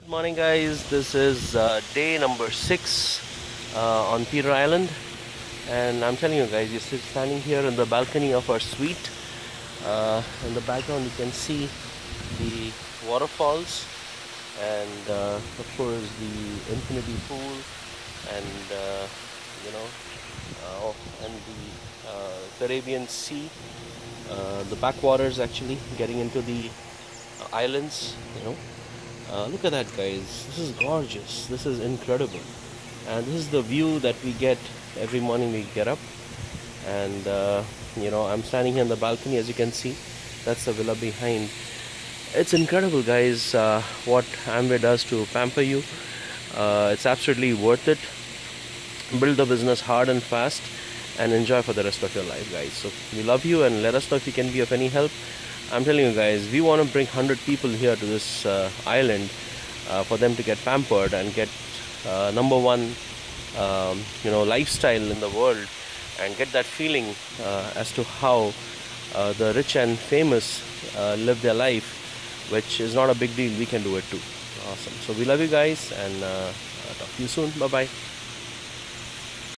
Good morning, guys. This is day number 6 on Peter Island, and I'm telling you, guys, you're still standing here in the balcony of our suite. In the background, you can see the waterfalls, and of course, the infinity pool, and you know, and the Caribbean Sea, the backwaters actually getting into the islands. Look at that, guys. This is gorgeous. This is incredible. And this is the view that we get every morning we get up. And, I'm standing here in the balcony, as you can see. That's the villa behind. It's incredible, guys, what Amway does to pamper you. It's absolutely worth it. Build the business hard and fast and enjoy for the rest of your life, guys. So we love you, and let us know if we can be of any help. I'm telling you, guys, we want to bring 100 people here to this island for them to get pampered and get number one lifestyle in the world, and get that feeling as to how the rich and famous live their life, which is not a big deal. We can do it too. Awesome. So we love you guys, and talk to you soon. Bye bye.